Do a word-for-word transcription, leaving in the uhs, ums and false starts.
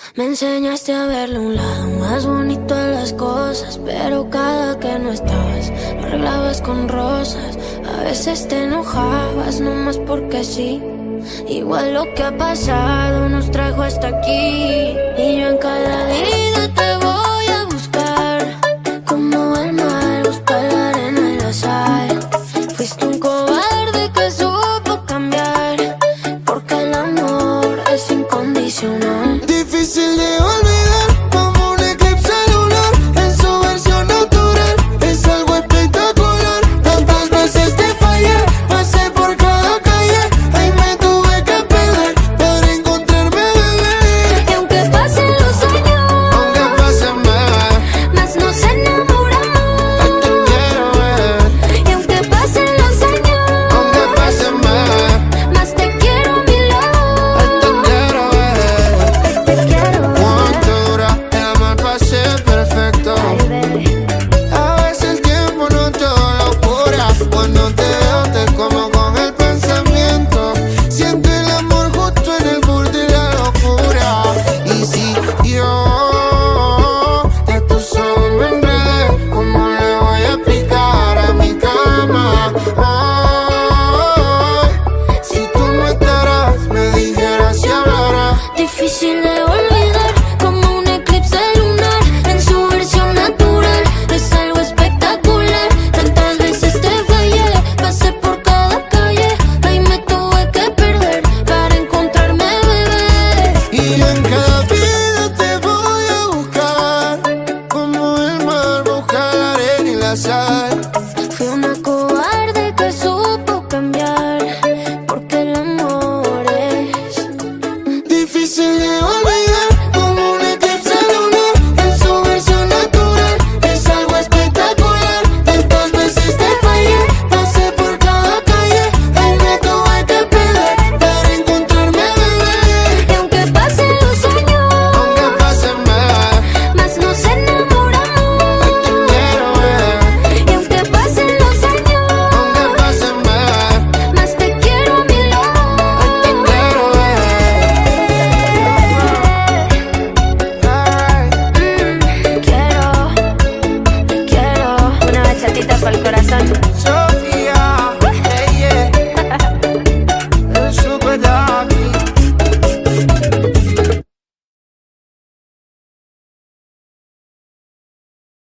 Me enseñaste a verle un lado más bonito a las cosas, pero cada que no estabas lo arreglabas con rosas. A veces te enojabas nomás porque sí. Igual lo que ha pasado nos trajo hasta aquí. Y yo en cada vida te voy a buscar, como el mar busca la arena y la sal. Fuiste un cobarde que supo cambiar, porque el amor es incondicional. Difícil de olvidar, como un eclipse lunar, en su versión natural, es algo espectacular. Tantas veces te fallé, pasé por cada calle, ahí me tuve que perder para encontrarme, bebé. Y aunque pasen los años, Aunque pasen más, más nos enamoramos. ay, te quiero ver. Y aunque pasen los años, Aunque pasen más, más te quiero a mi lado. ay, te quiero ver. Te quiero ver. ¿Cuánto dura el amor para ser perfecto? Ay, baby. A veces el tiempo no todo lo cura. Cuando te veo te como con el pensamiento. Siento el amor justo en el borde de la locura. Y si yo de tus ojos me enredé, ¿cómo le voy a explicar a mi cama? Ay, si tú no estarás, me dijeras y hablarás. Difícil de